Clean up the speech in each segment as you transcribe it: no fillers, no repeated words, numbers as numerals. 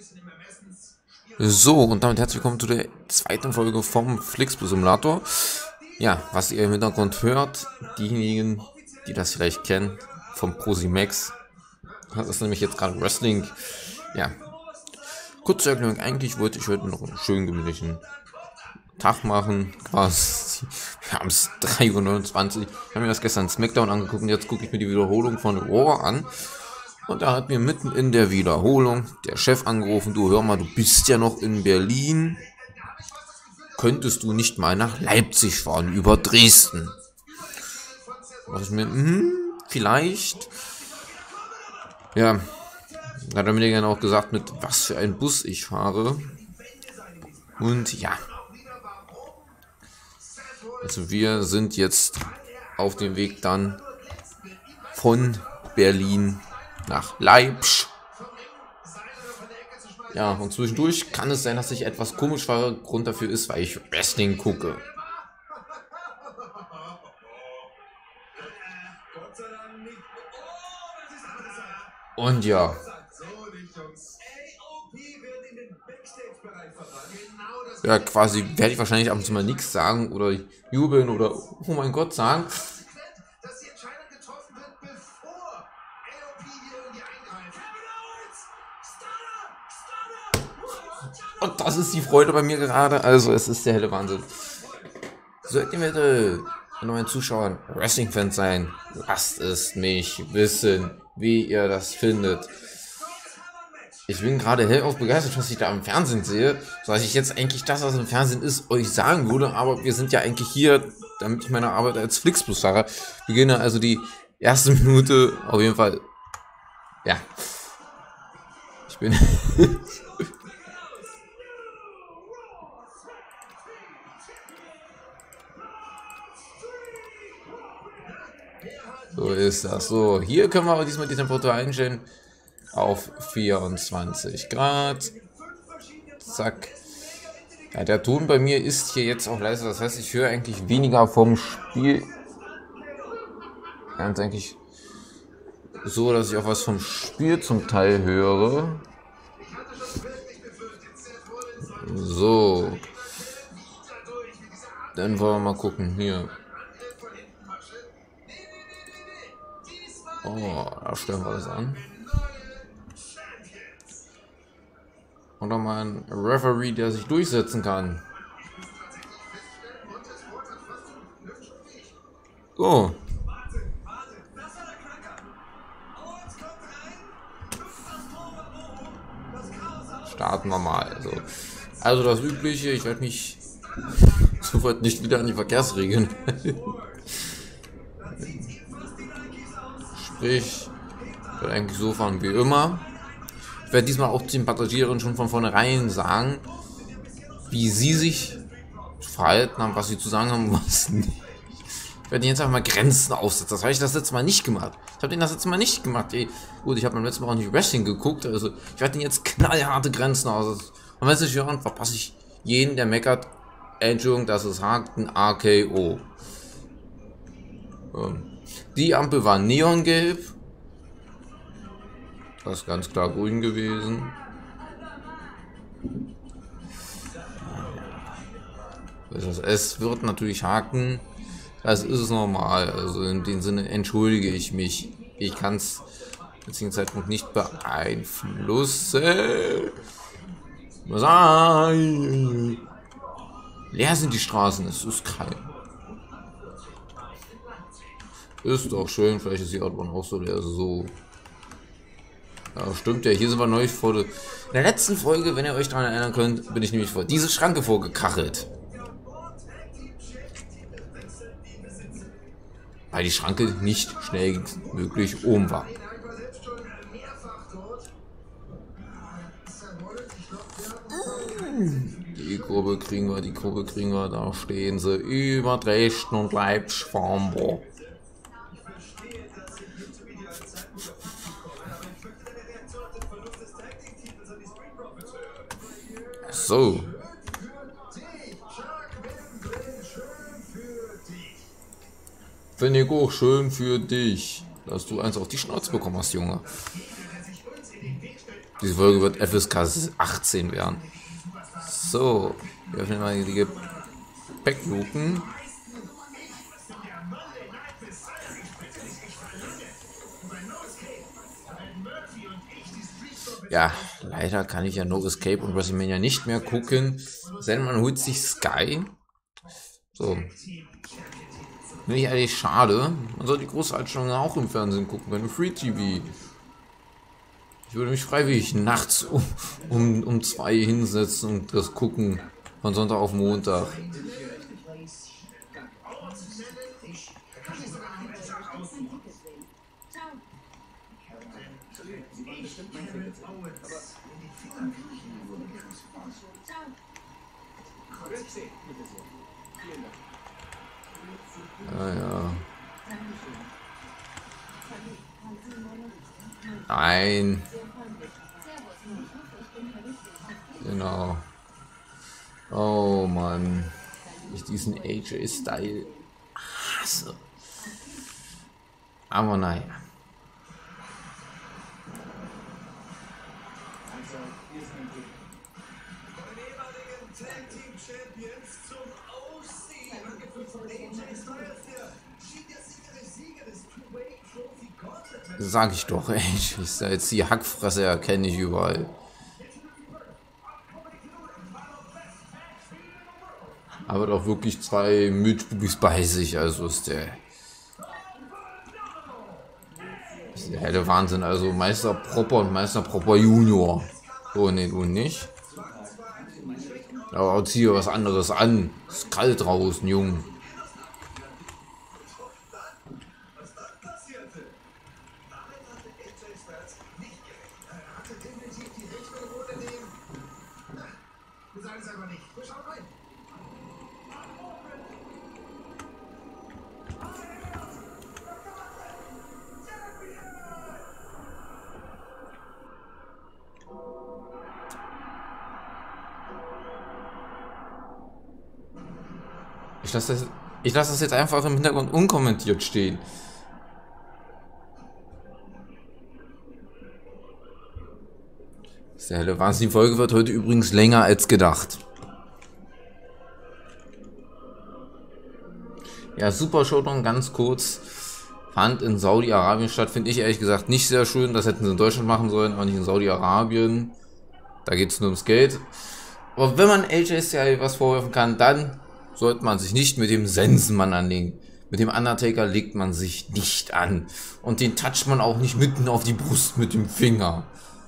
So, und damit herzlich willkommen zu der zweiten Folge vom Flixbus Simulator. Ja, was ihr im Hintergrund hört, diejenigen, die das vielleicht kennen, vom Prosimax, das ist nämlich jetzt gerade Wrestling. Ja, kurz zur Erklärung, eigentlich wollte ich heute noch einen schönen gemütlichen Tag machen, quasi. Wir haben es 3:29 Uhr. Ich habe mir das gestern Smackdown angeguckt und jetzt gucke ich mir die Wiederholung von Raw an. Und da hat mir mitten in der Wiederholung der Chef angerufen: Du, hör mal, du bist ja noch in Berlin. Könntest du nicht mal nach Leipzig fahren, über Dresden? Was ich mir, vielleicht. Ja, hat er mir dann auch gesagt, mit was für ein Bus ich fahre. Und ja. Also wir sind jetzt auf dem Weg dann von Berlin nach Leipzig. Ja, und zwischendurch kann es sein, dass ich etwas komisch fahre. Grund dafür ist, weil ich Wrestling gucke. Und ja. Ja, quasi werde ich wahrscheinlich ab und zu mal nichts sagen oder jubeln oder oh mein Gott sagen. Und das ist die Freude bei mir gerade. Also es ist der helle Wahnsinn. Sollten wir bitte neuen Zuschauern Wrestling-Fans sein, lasst es mich wissen, wie ihr das findet. Ich bin gerade hellauf begeistert, was ich da im Fernsehen sehe, sodass ich jetzt eigentlich das, was im Fernsehen ist, euch sagen würde, aber wir sind ja eigentlich hier, damit ich meine Arbeit als Flixbus-Fahrer beginne, also die erste Minute auf jeden Fall, ja, ich bin... So ist das. So, hier können wir aber diesmal die Temperatur einstellen auf 24 Grad. Zack. Ja, der Ton bei mir ist hier jetzt auch leiser. Das heißt, ich höre eigentlich weniger vom Spiel. Ganz eigentlich so, dass ich auch was vom Spiel zum Teil höre. So. Dann wollen wir mal gucken. Hier. Oh, da stellen wir das an. Und noch mal ein Referee, der sich durchsetzen kann. So. Starten wir mal. Also das Übliche, ich werde mich sofort nicht wieder an die Verkehrsregeln. Sprich, ich werde eigentlich so fahren wie immer. Ich werde diesmal auch den Passagieren schon von vornherein sagen, wie sie sich verhalten haben, was sie zu sagen haben und was nicht. Ich werde jetzt einfach mal Grenzen aufsetzen. Das habe ich das letzte Mal nicht gemacht. Ich habe den das letzte Mal nicht gemacht. Ey, gut, ich habe beim letzten Mal auch nicht Wrestling geguckt. Also ich werde den jetzt knallharte Grenzen aussetzen. Und wenn es nicht hören, verpasse ich jeden, der meckert. Entschuldigung, das ist ein AKO. Die Ampel war neongelb. Das ist ganz klar grün gewesen. Es wird natürlich haken. Das ist es normal. Also in dem Sinne entschuldige ich mich. Ich kann es zu dem Zeitpunkt nicht beeinflussen. Leer sind die Straßen. Es ist kalt. Ist doch schön. Vielleicht ist die Autobahn auch so leer. So. Ja, stimmt ja, hier sind wir neu vor in der letzten Folge, wenn ihr euch daran erinnern könnt, bin ich nämlich vor diese Schranke vorgekachelt. Weil die Schranke nicht schnell möglich oben war. Die Kurve kriegen wir, da stehen sie über Dresden und Leipzig fahren wir. So. Finde ich auch schön für dich, dass du eins auf die Schnauze bekommen hast, Junge. Diese Folge wird FSK 18 werden. So, wir öffnen mal die Gepäckluken. Ja, leider kann ich ja No Escape und WrestleMania nicht mehr gucken. Denn man holt sich Sky. So. Finde ich eigentlich schade. Man soll die Großveranstaltungen auch im Fernsehen gucken, bei dem Free TV. Ich würde mich freiwillig nachts um 2 hinsetzen und das gucken. Von Sonntag auf Montag. Ah, ja. Nein. Genau. Oh Mann. Ich diesen AJ-Style hasse. Aber naja. Sag ich doch, ey. Jetzt die Hackfresse erkenne ich überall. Aber doch wirklich 2 Milchbubis bei sich, also ist der helle Wahnsinn. Also Meister Propper und Meister Propper Junior. Oh ne, du nicht. Aber zieh was anderes an. Ist kalt draußen, Junge. Ich lasse das jetzt einfach im Hintergrund unkommentiert stehen. Sehr helle Wahnsinn. Die Folge wird heute übrigens länger als gedacht. Ja, Super Showdown ganz kurz. Fand in Saudi-Arabien statt. Finde ich ehrlich gesagt nicht sehr schön. Das hätten sie in Deutschland machen sollen, aber nicht in Saudi-Arabien. Da geht es nur ums Geld. Aber wenn man AJ was vorwerfen kann, dann sollte man sich nicht mit dem Sensenmann anlegen. Mit dem Undertaker legt man sich nicht an. Und den toucht man auch nicht mitten auf die Brust mit dem Finger.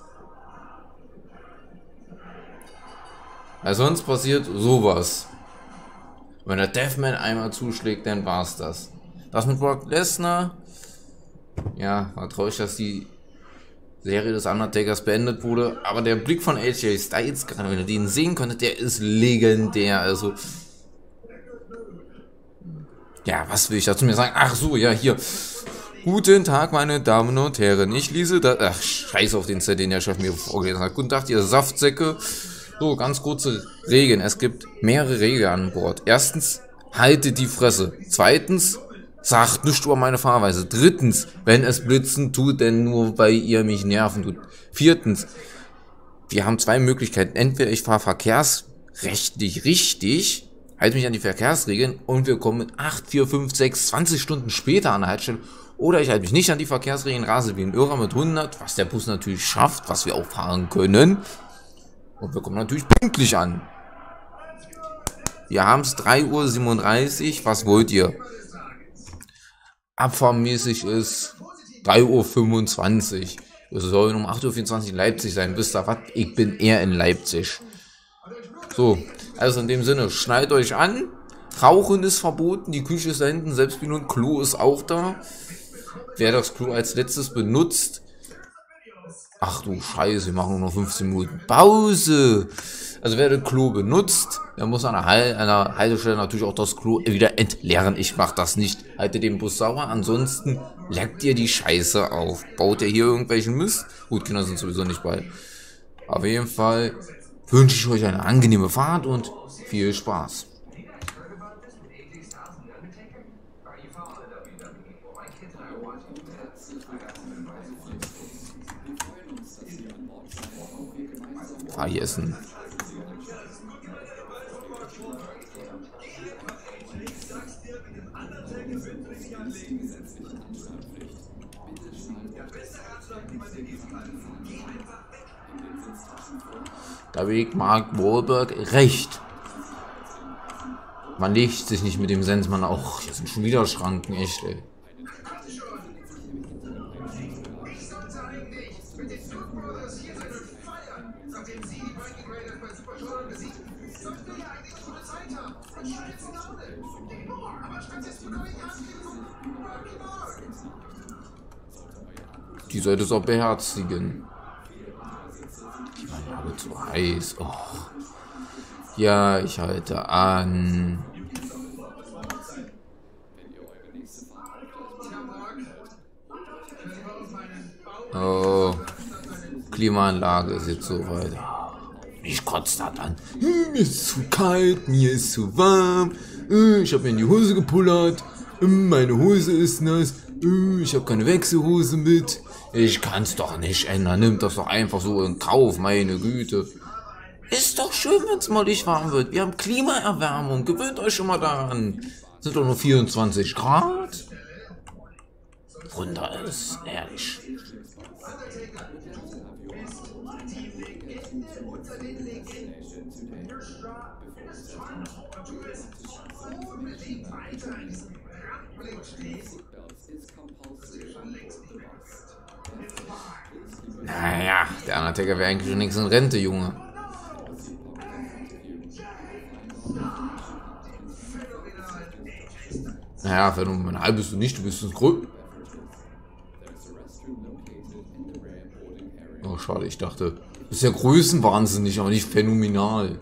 Weil sonst passiert sowas. Wenn der Deathman einmal zuschlägt, dann war's das. Das mit Brock Lesnar. Ja, war traurig, dass die Serie des Undertakers beendet wurde. Aber der Blick von AJ Styles, gerade wenn ihr den sehen könntet, der ist legendär. Also ja, was will ich dazu mir sagen? Ach so, ja, hier. Guten Tag, meine Damen und Herren. Ich lese das. Ach, scheiß auf den Zettel, den der Chef mir vorgelesen hat. Guten Tag, ihr Saftsäcke. So, ganz kurze Regeln. Es gibt mehrere Regeln an Bord. Erstens, haltet die Fresse. Zweitens, sagt nichts über meine Fahrweise. Drittens, wenn es blitzen tut, denn nur weil ihr mich nerven tut. Viertens, wir haben 2 Möglichkeiten. Entweder ich fahre verkehrsrechtlich richtig, halte mich an die Verkehrsregeln und wir kommen mit 8, 4, 5, 6, 20 Stunden später an der Haltestelle. Oder ich halte mich nicht an die Verkehrsregeln, rase wie ein Irrer mit 100, was der Bus natürlich schafft, was wir auch fahren können. Und wir kommen natürlich pünktlich an. Wir haben es 3:37 Uhr, was wollt ihr? Abfahrmäßig ist 3:25 Uhr. Wir sollen um 8:24 Uhr in Leipzig sein. Wisst ihr was? Ich bin eher in Leipzig. So, also in dem Sinne, schnallt euch an. Rauchen ist verboten, die Küche ist da hinten, Selbstbedienung, Klo ist auch da. Wer das Klo als letztes benutzt, ach du Scheiße, wir machen nur noch 15 Minuten Pause. Also wer das Klo benutzt, der muss an einer Haltestelle natürlich auch das Klo wieder entleeren. Ich mach das nicht. Haltet den Bus sauer, ansonsten leckt ihr die Scheiße auf. Baut ihr hier irgendwelchen Mist? Gut, Kinder sind sowieso nicht bei. Auf jeden Fall wünsche ich euch eine angenehme Fahrt und viel Spaß. Fahr ich essen. Da wegt Mark Wahlberg recht. Man legt sich nicht mit dem Sensmann auch. Hier sind schon wieder Schranken, echt, ey. Die sollte es auch beherzigen. Die waren alle zu heiß. Oh. Ja, ich halte an. Oh. Klimaanlage ist jetzt so weit. Ich kotze das an. Mir ist zu kalt, mir ist zu warm. Ich habe mir in die Hose gepullert. Meine Hose ist nass. Ich habe keine Wechselhose mit. Ich kann's doch nicht ändern. Nimmt das doch einfach so in Kauf, meine Güte. Ist doch schön, wenn es mal nicht warm wird. Wir haben Klimaerwärmung. Gewöhnt euch schon mal daran. Sind doch nur 24 Grad. Wunder ist, ehrlich. Naja, der Undertaker wäre eigentlich schon nichts in Rente, Junge. Naja, phänomenal bist du nicht, du bist ein Größe. Oh, schade, ich dachte, du bist ja größenwahnsinnig, aber nicht phänomenal.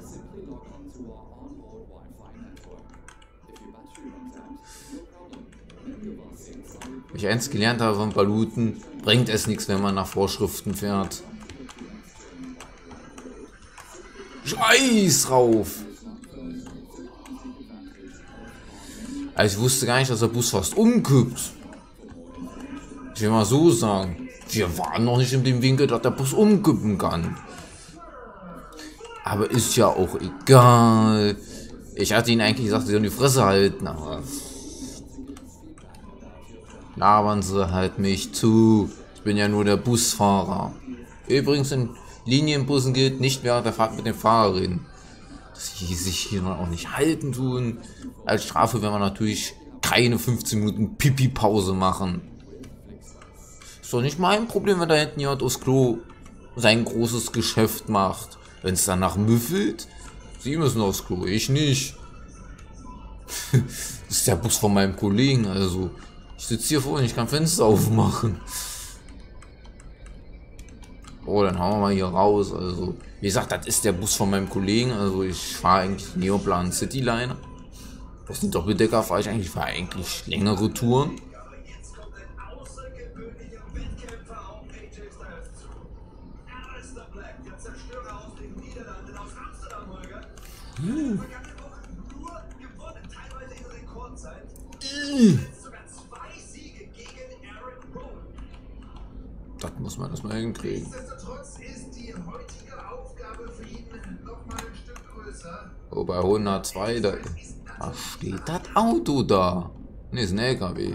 Wie ich eins gelernt habe von Paluten, bringt es nichts, wenn man nach Vorschriften fährt. Scheiß drauf! Also ich wusste gar nicht, dass der Bus fast umkippt. Ich will mal so sagen, wir waren noch nicht in dem Winkel, dass der Bus umkippen kann. Aber ist ja auch egal. Ich hatte ihnen eigentlich gesagt, sie sollen die Fresse halten, aber labern sie halt mich zu. Ich bin ja nur der Busfahrer. Übrigens in Linienbussen gilt nicht während der Fahrt mit den Fahrerinnen. Dass sie sich hier auch nicht halten tun. Als Strafe werden wir natürlich keine 15 Minuten Pipi-Pause machen. Ist doch nicht mein Problem, wenn da hinten jemand aufs Klo sein großes Geschäft macht. Wenn es danach müffelt, sie müssen aufs Klo, ich nicht. Das ist der Bus von meinem Kollegen, also ich sitze hier vorne, ich kann Fenster aufmachen. Oh, dann hauen wir mal hier raus. Also, wie gesagt, das ist der Bus von meinem Kollegen. Also, ich fahre eigentlich Neoplan Cityliner. Aus dem Doppeldecker fahre ich eigentlich längere Touren. Das muss man erstmal hinkriegen. Oh, bei 102, da steht das Auto da. Ne, ist ein LKW.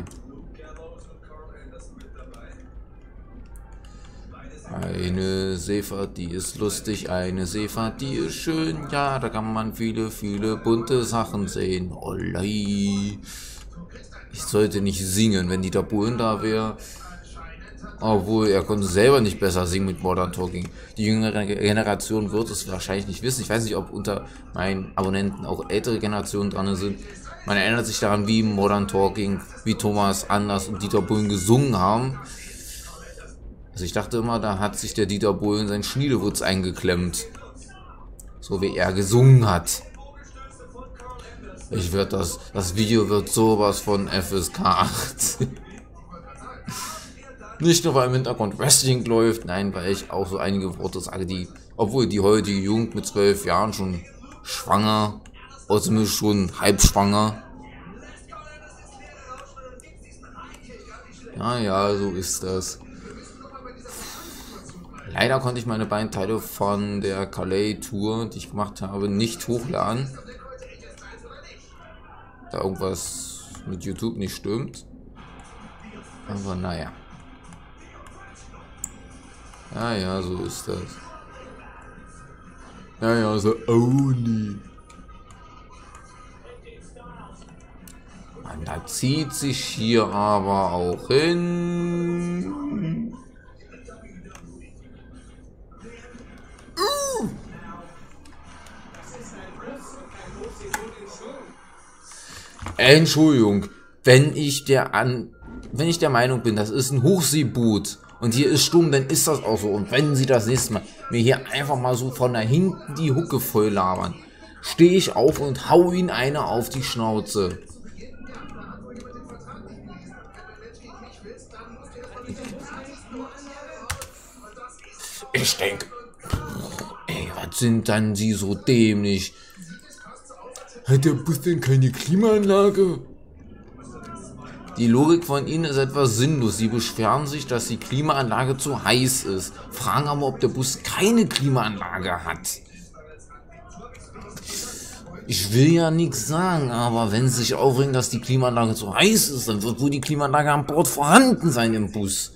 Eine Seefahrt, die ist lustig, eine Seefahrt, die ist schön. Ja, da kann man viele, viele bunte Sachen sehen. Olai. Ich sollte nicht singen, wenn Dieter Bohlen da wäre. Obwohl, er konnte selber nicht besser singen mit Modern Talking. Die jüngere Generation wird es wahrscheinlich nicht wissen. Ich weiß nicht, ob unter meinen Abonnenten auch ältere Generationen dran sind. Man erinnert sich daran, wie Modern Talking, wie Thomas Anders und Dieter Bohlen gesungen haben. Also ich dachte immer, da hat sich der Dieter Bohlen sein Schniedewurz eingeklemmt. So wie er gesungen hat. Das Video wird sowas von FSK 18. Nicht nur, weil im Hintergrund Wrestling läuft, nein, weil ich auch so einige Worte sage, obwohl die heutige Jugend mit 12 Jahren schon schwanger, außerdem schon halb schwanger. Ja, so ist das. Leider konnte ich meine beiden Teile von der Calais-Tour, die ich gemacht habe, nicht hochladen. Da irgendwas mit YouTube nicht stimmt. Aber naja. Ja, so ist das. Ja, so Oni. Man, da zieht sich hier aber auch hin. Entschuldigung, wenn ich der Meinung bin, das ist ein Hochseeboot und hier ist Sturm, dann ist das auch so. Und wenn Sie das nächste Mal mir hier einfach mal so von da hinten die Hucke voll labern, stehe ich auf und hau Ihnen eine auf die Schnauze. Ich denke, ey, was sind dann Sie so dämlich? Hat der Bus denn keine Klimaanlage? Die Logik von Ihnen ist etwas sinnlos. Sie beschweren sich, dass die Klimaanlage zu heiß ist. Fragen aber, ob der Bus keine Klimaanlage hat. Ich will ja nichts sagen, aber wenn Sie sich aufregen, dass die Klimaanlage zu heiß ist, dann wird wohl die Klimaanlage an Bord vorhanden sein im Bus.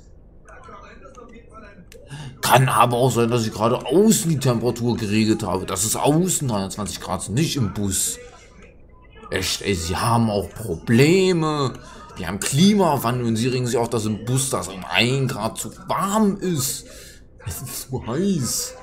Kann aber auch sein, dass ich gerade außen die Temperatur geregelt habe. Das ist außen 23 Grad, nicht im Bus. Echt, ey, Sie haben auch Probleme. Wir haben Klimawandel und Sie regen sich auch, dass im Bus das um 1 Grad zu warm ist. Es ist zu heiß.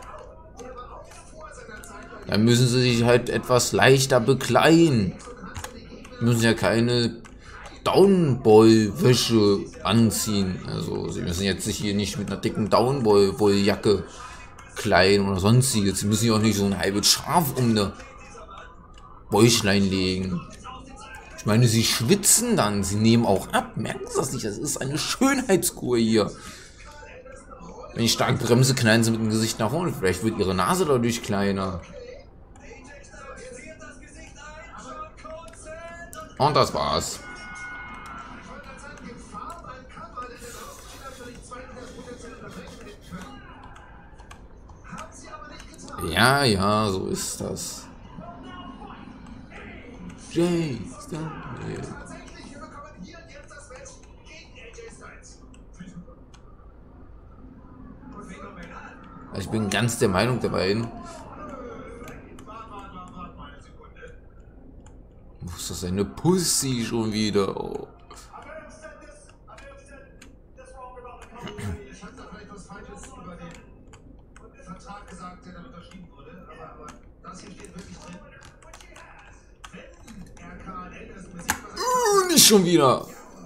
Dann müssen Sie sich halt etwas leichter bekleiden. Sie müssen ja keine Downboy-Wäsche anziehen. Also Sie müssen jetzt sich hier nicht mit einer dicken Downboy-Wolljacke kleiden oder sonstiges. Sie müssen ja auch nicht so ein halbes Schaf um eine Bäuchlein legen. Ich meine, Sie schwitzen dann. Sie nehmen auch ab. Merken Sie das nicht? Das ist eine Schönheitskur hier. Wenn ich stark bremse, knallen Sie mit dem Gesicht nach vorne. Vielleicht wird Ihre Nase dadurch kleiner. Und das war's. Ja, so ist das. Jay Styles. Ich bin ganz der Meinung der beiden. Wo ist das eine Pussy schon wieder? Oh. Nicht schon wieder.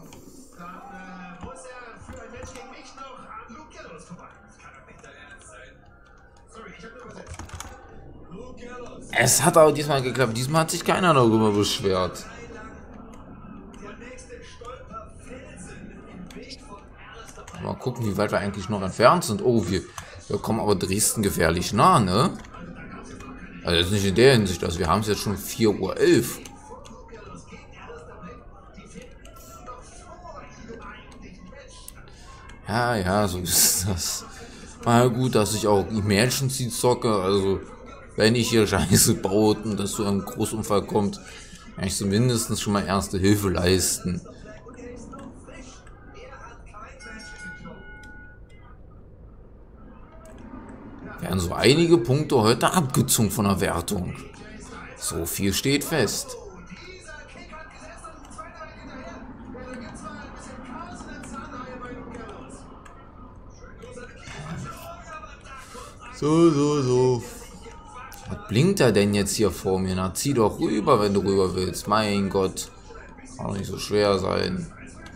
Es hat aber diesmal geklappt. Diesmal hat sich keiner darüber beschwert. Mal gucken, wie weit wir eigentlich noch entfernt sind. Oh, wir kommen aber Dresden gefährlich nah, ne? Also jetzt nicht in der Hinsicht. Also wir haben es jetzt schon 4:11 Uhr. Ja, so ist das. Mal gut, dass ich auch Emergency zocke. Also, wenn ich hier Scheiße baue und dass zu einem Großunfall kommt, kann ich zumindest schon mal erste Hilfe leisten. Werden so einige Punkte heute abgezogen von der Wertung. So viel steht fest. So. Was blinkt er denn jetzt hier vor mir? Na, zieh doch rüber, wenn du rüber willst. Mein Gott. Kann doch nicht so schwer sein.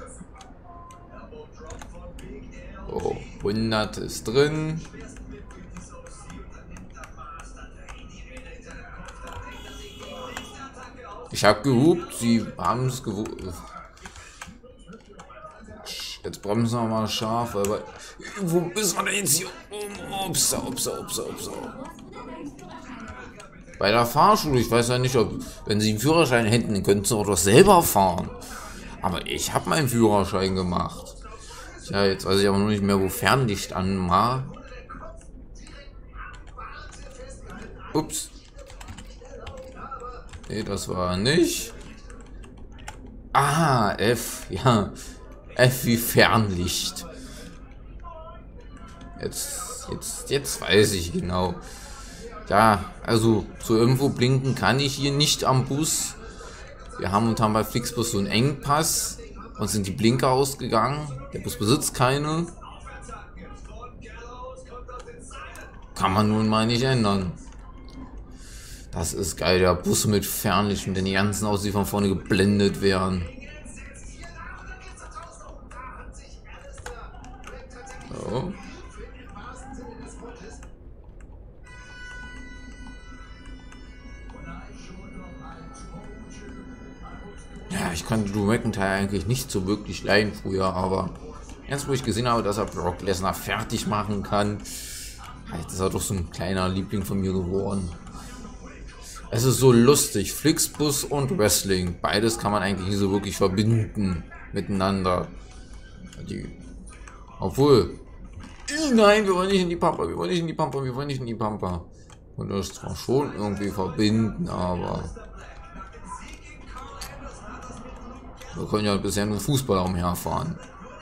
So, 100 ist drin. Ich habe gehupt, sie haben es gewusst. Jetzt bremsen wir mal scharf, aber wo müssen wir denn jetzt hier? Upsa. Bei der Fahrschule, ich weiß ja nicht, ob, wenn sie einen Führerschein hätten, dann könnten sie auch doch selber fahren. Aber ich habe meinen Führerschein gemacht. Ja, jetzt weiß ich aber noch nicht mehr, wo Fernlicht an war. Ups. Nee, das war nicht. Ah, F. Ja. F wie Fernlicht. Jetzt weiß ich genau. Ja, also zur Info blinken kann ich hier nicht am Bus. Wir haben momentan bei Flixbus so einen Engpass. Uns sind die Blinker ausgegangen. Der Bus besitzt keine. Kann man nun mal nicht ändern. Das ist geil, der Bus mit Fernlicht, mit den ganzen Autos, die von vorne geblendet werden. So. Ja, ich konnte Drew McIntyre eigentlich nicht so wirklich leiden früher, aber jetzt wo ich gesehen habe, dass er Brock Lesnar fertig machen kann, ist er doch so ein kleiner Liebling von mir geworden. Es ist so lustig, Flixbus und Wrestling, beides kann man eigentlich nicht so wirklich verbinden miteinander. Obwohl, nein, wir wollen nicht in die Pampa, wir wollen nicht in die Pampa, wir wollen nicht in die Pampa. Und das zwar schon irgendwie verbinden, aber wir können ja bisher nur Fußball umherfahren.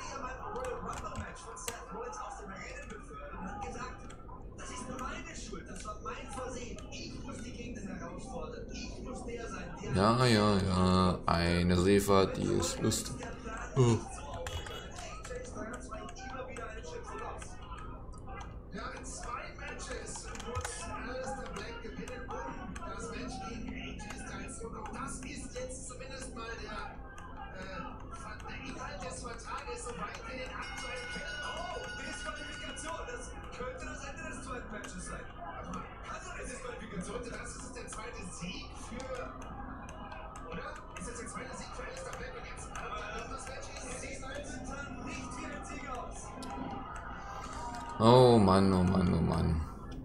Ja, eine Seefahrt, die ist lustig. Oh. Oh Mann, oh Mann, oh Mann.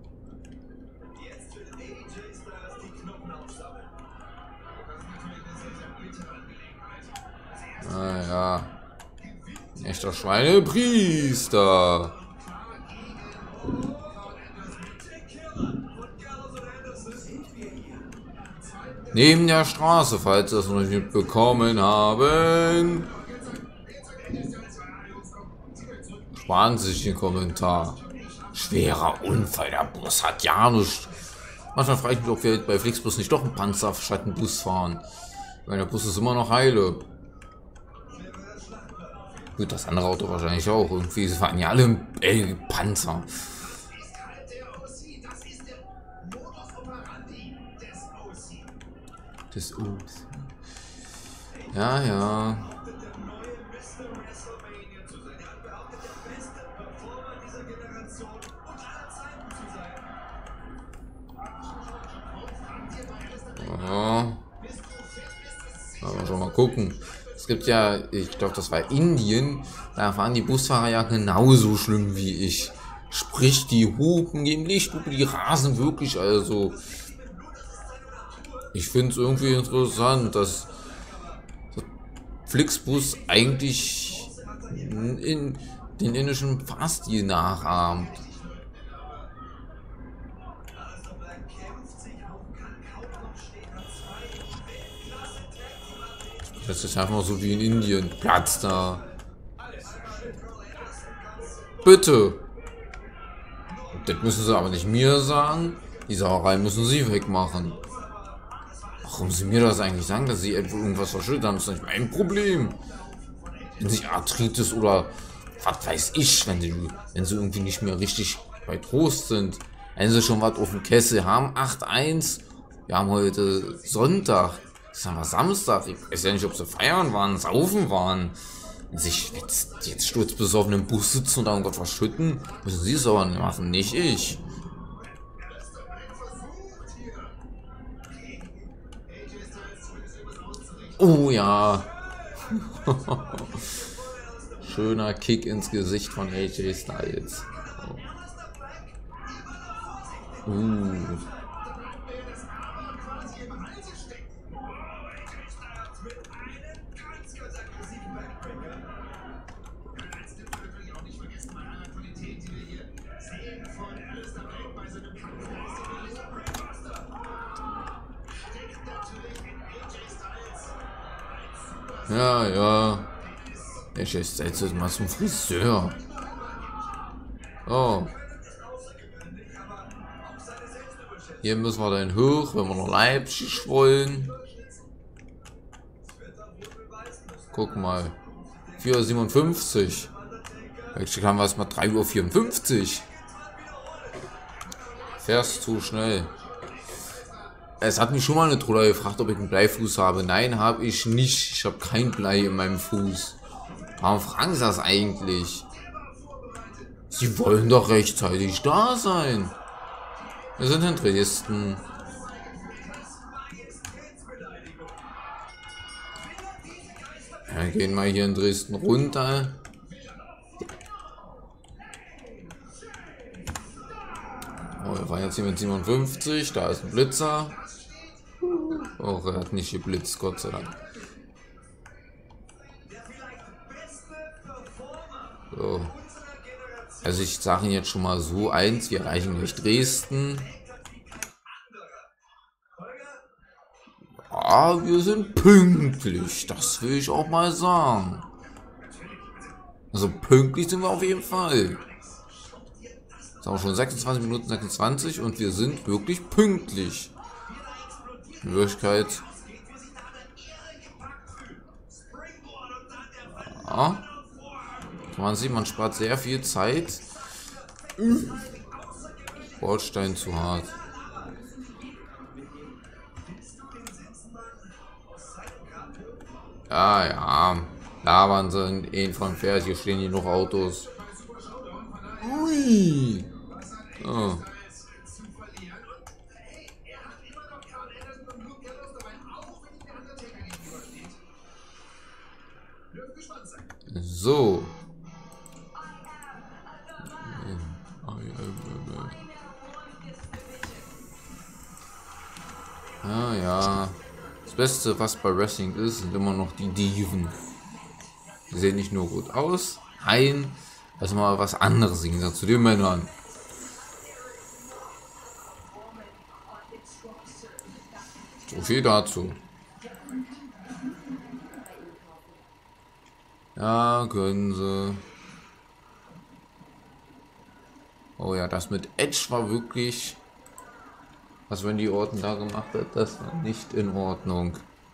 Naja. Echter Schweinepriester. Neben der Straße, falls Sie das noch nicht mitbekommen haben. Sparen Sie sich den Kommentar. Schwerer Unfall, der Bus hat ja nichts. Manchmal frage ich mich, ob wir bei Flixbus nicht doch einen Panzerschattenbus fahren. Weil der Bus ist immer noch heile. Gut, das andere Auto wahrscheinlich auch. Irgendwie fahren ja alle im Panzer. Das Ups. Ja. Ja. Aber schon mal gucken. Es gibt ja, ich glaube, das war Indien, da fahren die Busfahrer ja genauso schlimm wie ich. Sprich, die hupen, geben Lichthupe, die rasen wirklich, also. Ich finde es irgendwie interessant, dass Flixbus eigentlich in den indischen Fahrstil nachahmt. Das ist einfach so wie in Indien. Platz da. Bitte. Das müssen sie aber nicht mir sagen. Die Sauerei müssen sie wegmachen. Warum sie mir das eigentlich sagen, dass sie irgendwas verschüttet haben, ist nicht mein Problem. Wenn sie Arthritis oder was weiß ich, wenn sie irgendwie nicht mehr richtig bei Trost sind. Wenn sie schon was auf dem Kessel haben, 8-1. Wir haben heute Sonntag. Das haben wir Samstag. Ich weiß ja nicht, ob sie feiern waren, saufen waren. Wenn sich jetzt sturzbesoffen im Bus sitzen und da irgendwas verschütten, müssen sie es aber machen, nicht ich. Oh ja. Schöner Kick ins Gesicht von AJ Styles. Ja, ja. Ich setze jetzt mal zum Friseur. Oh. Hier müssen wir dann hoch, wenn wir nach Leipzig wollen. Guck mal. 4:57 Uhr. Leipzig haben wir erst mal 3:54 Uhr. Fährst zu schnell. Es hat mich schon mal eine Troller gefragt, ob ich einen Bleifuß habe. Nein, habe ich nicht. Ich habe kein Blei in meinem Fuß. Warum fragen Sie das eigentlich? Sie wollen doch rechtzeitig da sein. Wir sind in Dresden. Ja, wir gehen mal hier in Dresden runter. Oh, wir fahren jetzt hier mit 57. Da ist ein Blitzer. Oh, er hat nicht geblitzt, Gott sei Dank. So. Also ich sage Ihnen jetzt schon mal so eins, wir erreichen gleich Dresden. Ja, wir sind pünktlich, das will ich auch mal sagen. Also pünktlich sind wir auf jeden Fall. Jetzt haben wir schon 26 Minuten 26 und wir sind wirklich pünktlich. In Wirklichkeit. Ja. Man sieht, man spart sehr viel Zeit. Bordstein zu hart. Ja, ja. Labern sind eh von Pferd. Hier stehen hier noch Autos. Ui. Oh. So. Ja, ja. Das Beste, was bei Wrestling ist, sind immer noch die Diven. Die sehen nicht nur gut aus, nein, also mal was anderes singen zu den Männern. So viel dazu. Ja, können sie. Oh ja, das mit Edge war wirklich, was Randy Orton da gemacht hat, das war nicht in Ordnung.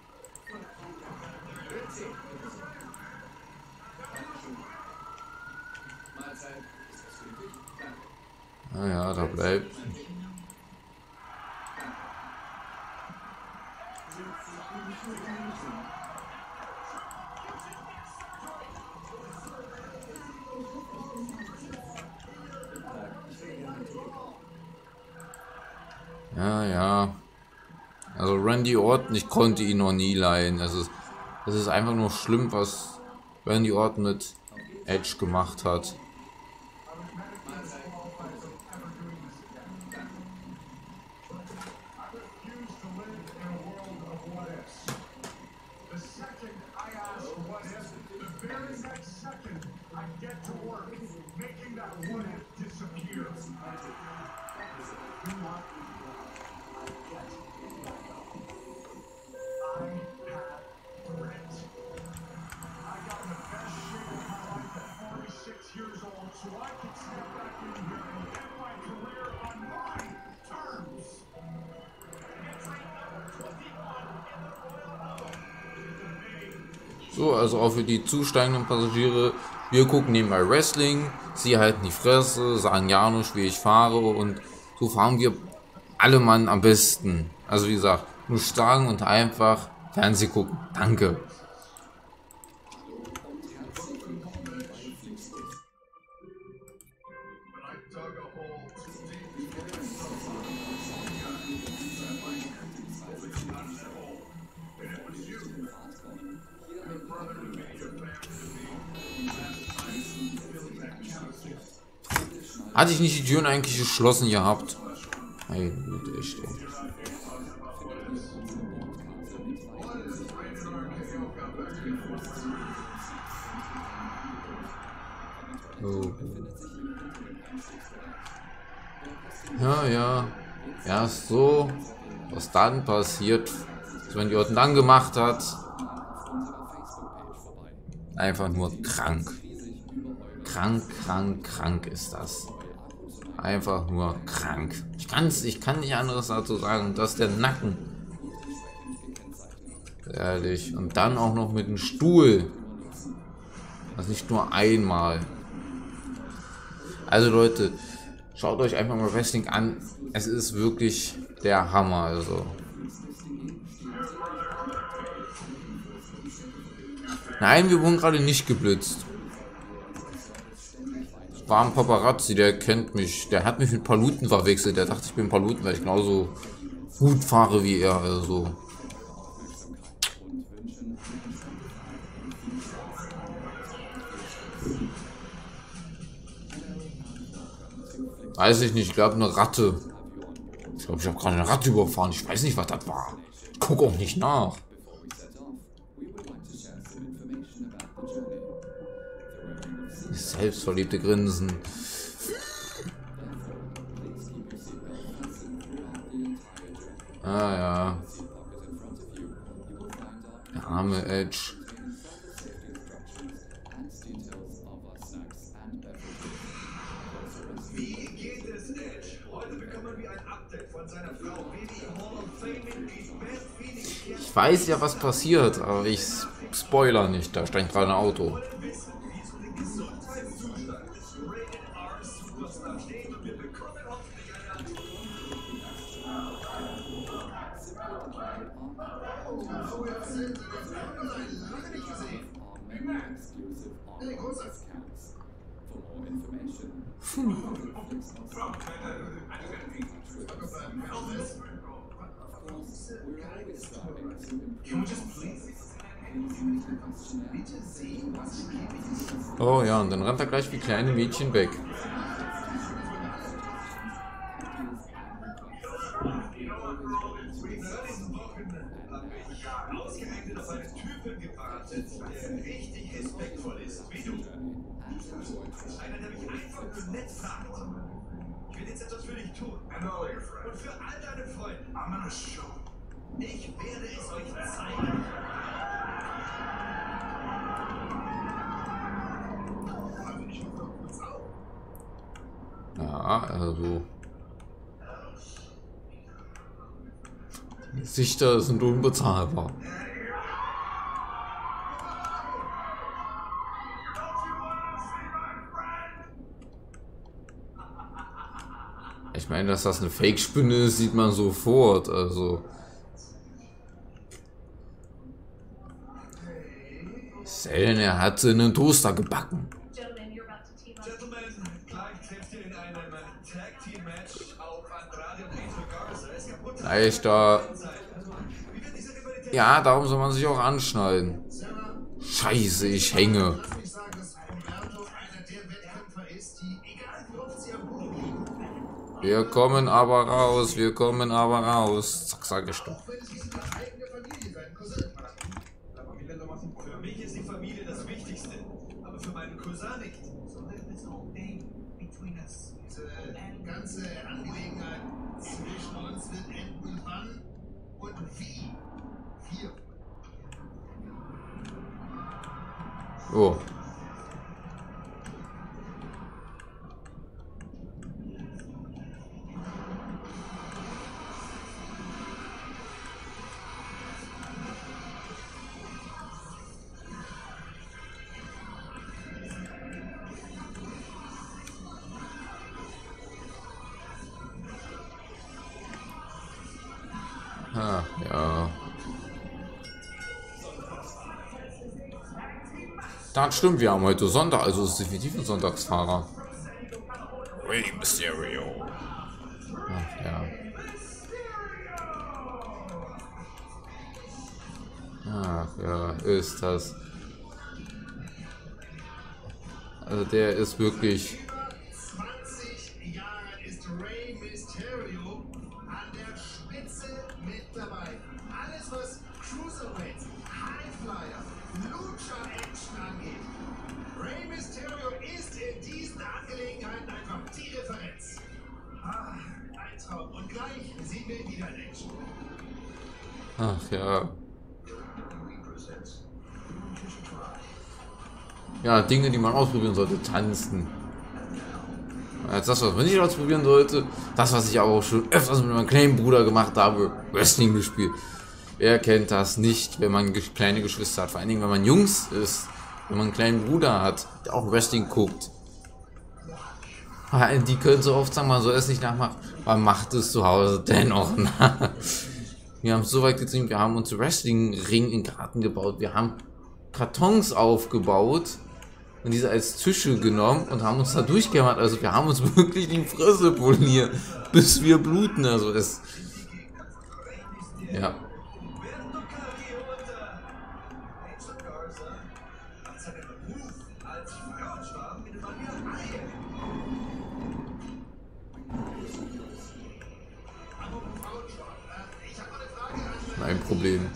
Naja, da bleibt. Ja, ja. Also Randy Orton, ich konnte ihn noch nie leihen. Also es ist einfach nur schlimm, was Randy Orton mit Edge gemacht hat. So, also auch für die zusteigenden Passagiere, wir gucken nebenbei Wrestling, sie halten die Fresse, sagen ja nicht, wie ich fahre, und so fahren wir alle Mann am besten. Also wie gesagt, nur sagen und einfach Fernsehen gucken. Danke. Hatte ich nicht die Türen eigentlich geschlossen gehabt? Nein, gut, echt. Oh. Ja, ja. Erst so, was dann passiert, was Randy Orton dann gemacht hat. Einfach nur krank. Krank, krank, krank ist das. Einfach nur krank. Ich kann nicht anderes dazu sagen. Das ist der Nacken. Ehrlich. Und dann auch noch mit dem Stuhl. Das nicht nur einmal. Also Leute, schaut euch einfach mal Wrestling an. Es ist wirklich der Hammer. Also. Nein, wir wurden gerade nicht geblitzt. War ein Paparazzi, der kennt mich. Der hat mich mit Paluten verwechselt. Der dachte, ich bin Paluten, weil ich genauso gut fahre wie er. Also. Weiß ich nicht, ich glaube eine Ratte. Ich glaube, ich habe gerade eine Ratte überfahren. Ich weiß nicht, was das war. Ich gucke auch nicht nach. Das selbstverliebte Grinsen. Ah ja. Der arme Edge. Ich weiß ja, was passiert, aber ich spoiler nicht. Da steigt gerade ein Auto. Oh ja, und dann rennt er gleich wie kleine Mädchen weg. Einer, der mich einfach nur nett fragt. Ich will jetzt etwas für dich tun. Und für all deine Freunde. Ich werde es euch zeigen. Ja, also. Die Gesichter sind unbezahlbar. Ich meine, dass das eine Fake-Spinne ist, sieht man sofort. Also. Sellen, er hatte einen Toaster gebacken. Leichter. Ja, darum soll man sich auch anschneiden. Scheiße, ich hänge. Wir kommen aber raus, wir kommen aber raus. Zack, sag ich doch. Für mich ist die Familie das Wichtigste, aber für meinen Cousin nicht. Diese ganze Angelegenheit zwischen uns wird enden, wann und wie. Hier. Oh. Ah, ja. Das stimmt, wir haben heute Sonntag, also es ist definitiv ein Sonntagsfahrer. Rey Mysterio. Ach ja. Ach ja, ist das. Also der ist wirklich. 20 Jahre ist Rey Mysterio an der Spitze mit dabei. Alles was Cruiserweight, Highflyer, Lucha-Action angeht. Rey Mysterio ist in diesen Angelegenheiten einfach die Referenz. Ah, ein Traum. Und gleich sehen wir ihn wieder in Action. Ach ja. ja, Dinge, die man ausprobieren sollte. Tanzen. Als das, was man nicht ausprobieren sollte, das, was ich aber auch schon öfters mit meinem kleinen Bruder gemacht habe, Wrestling gespielt. Wer kennt das nicht, wenn man kleine Geschwister hat? Vor allen Dingen, wenn man Jungs ist, wenn man einen kleinen Bruder hat, der auch Wrestling guckt. Die können so oft sagen, man soll es nicht nachmachen, man macht es zu Hause dennoch nach. Wir haben es so weit getrieben, wir haben uns Wrestling-Ring in den Garten gebaut, wir haben Kartons aufgebaut und diese als Tische genommen und haben uns da durchgehämmert. Also wir haben uns wirklich die Fresse poliert, bis wir bluten. Also es... Ja. Ein Problem.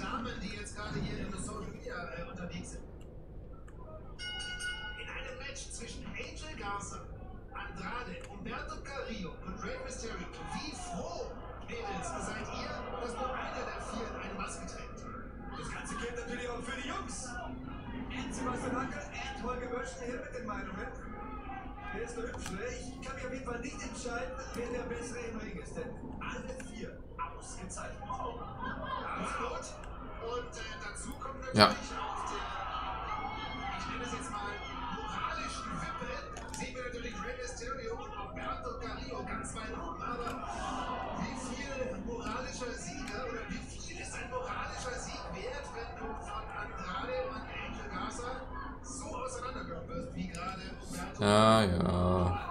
Der ist der Hübsche. Ich kann mich auf jeden Fall nicht entscheiden, wer der bessere im Ring ist, denn alle 4 ausgezeichnet. Alles gut. Und dazu kommt natürlich auf der, ich nenne es jetzt mal, moralischen Wippe, sehen wir natürlich Rey Mysterio und Alberto Carrillo ganz weit oben. Aber wie viel moralischer Sieger oder wie viel ist ein moralischer Sieg wert, wenn du von Andrade und Angel Garza so auseinandergenommen wirst, wie gerade Alberto? Ja, ja.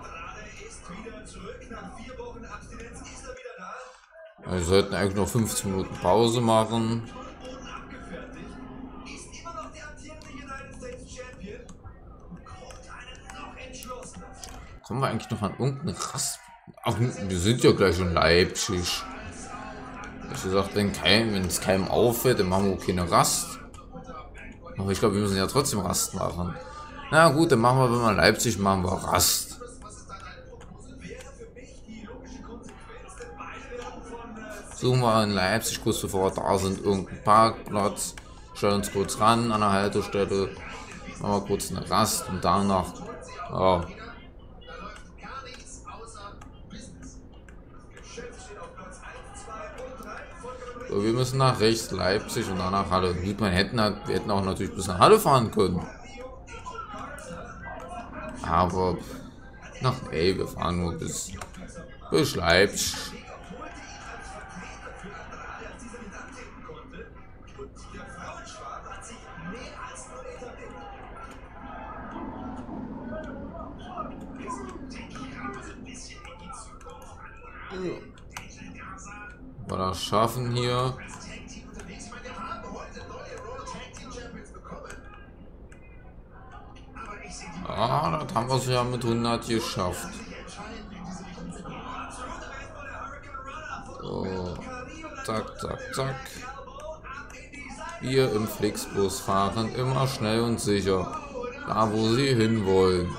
Wir sollten eigentlich noch 15 Minuten Pause machen. Kommen wir eigentlich noch an irgendeine Rast? Ach, wir sind ja gleich in Leipzig. Ich gesagt, wenn es keinem auffällt, dann machen wir auch keine Rast. Aber ich glaube, wir müssen ja trotzdem Rast machen. Na gut, dann machen wir, wenn wir in Leipzig machen wir Rast. Suchen wir in Leipzig kurz bevor wir da sind, irgendeinen Parkplatz, stellen uns kurz ran an der Haltestelle, machen wir kurz eine Rast und danach, ja. So, wir müssen nach rechts Leipzig und danach Halle. Gut, wir hätten auch natürlich bis nach Halle fahren können. Aber, wir fahren nur bis Leipzig. Wir das schaffen hier. Ah, das haben wir es ja mit 100 geschafft. So, zack, zack, zack. Wir im Flixbus fahren immer schnell und sicher, da wo sie hinwollen.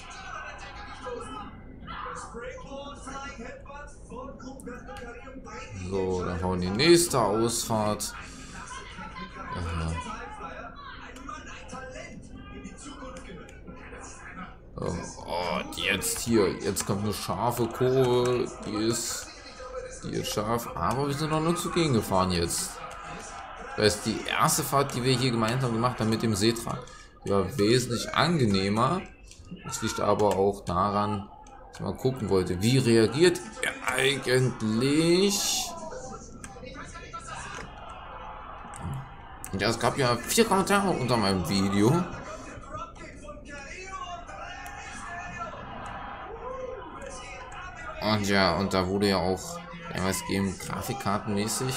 So, dann hauen die nächste Ausfahrt. Jetzt kommt eine scharfe Kurve, die ist scharf, aber wir sind noch nur zu gegen gefahren jetzt. Das ist die erste Fahrt, die wir hier gemeinsam gemacht haben mit dem Setra. Die war wesentlich angenehmer. Das liegt aber auch daran, dass ich mal gucken wollte, wie reagiert er eigentlich. Ja, es gab ja 4 Kommentare unter meinem Video. Und ja, und da wurde ja auch MSG grafikkartenmäßig.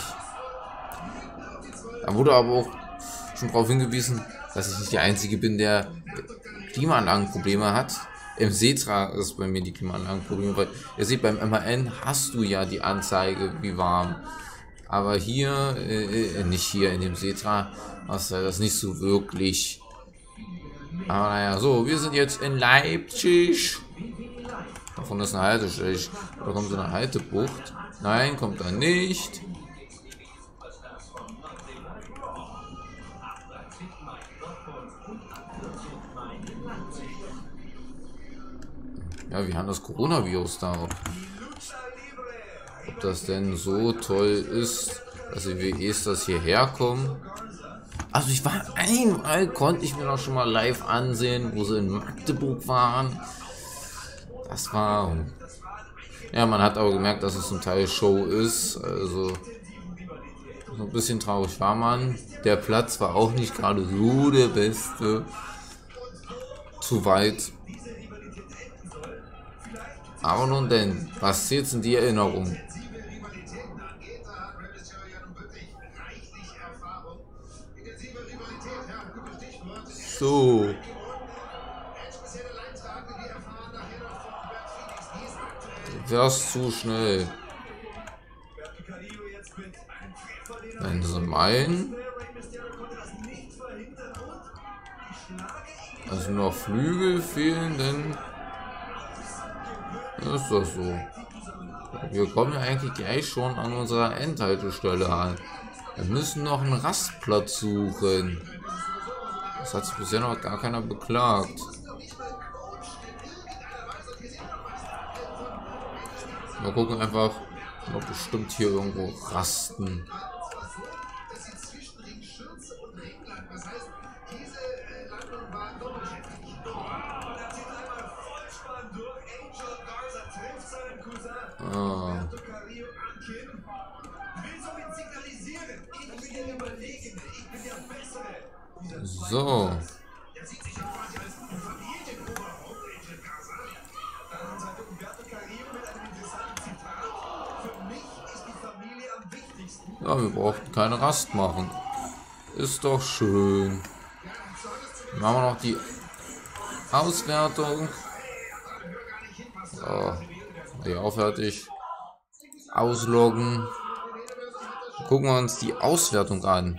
Da wurde aber auch schon darauf hingewiesen, dass ich nicht der Einzige bin, der Klimaanlagenprobleme hat. Im Setra ist bei mir die Klimaanlagenprobleme, weil ihr seht, beim MAN hast du ja die Anzeige, wie warm. Aber hier, nicht hier in dem Setra, hast du das nicht so wirklich. Aber naja, so, wir sind jetzt in Leipzig. Davon ist eine Haltestelle. Da kommt so eine Haltebucht. Nein, kommt da nicht. ja, wie haben das Coronavirus da? Ob das denn so toll ist, dass die WWs das hierher kommen. Also ich war einmal, konnte ich mir noch schon mal live ansehen, wo sie in Magdeburg waren. Das war... Ja, man hat aber gemerkt, dass es zum Teil Show ist. Also so ein bisschen traurig war man. Der Platz war auch nicht gerade so der beste. Zu weit. Aber nun denn, was zählt in die Erinnerung? So. Wär's zu schnell. Wenn sie meinen, also noch Flügel fehlen, dann ist das so. Wir kommen ja eigentlich gleich schon an unserer Endhaltestelle an. Wir müssen noch einen Rastplatz suchen. Das hat sich bisher noch gar keiner beklagt. Wir gucken einfach, ob bestimmt hier irgendwo rasten. Ah. So. Ja, wir brauchten keine Rast machen. Ist doch schön. Dann machen wir noch die Auswertung. So. Ja, auch fertig. Ausloggen. Gucken wir uns die Auswertung an.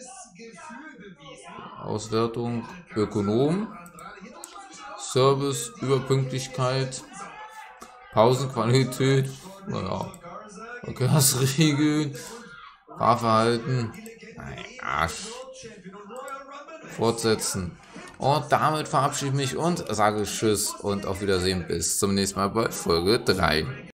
Auswertung Ökonom. Service, Überpünktlichkeit. Pausenqualität. Naja. Verkehrsregeln. Fahrverhalten. Arsch. Fortsetzen. Und damit verabschiede ich mich und sage Tschüss und auf Wiedersehen bis zum nächsten Mal bei Folge 3.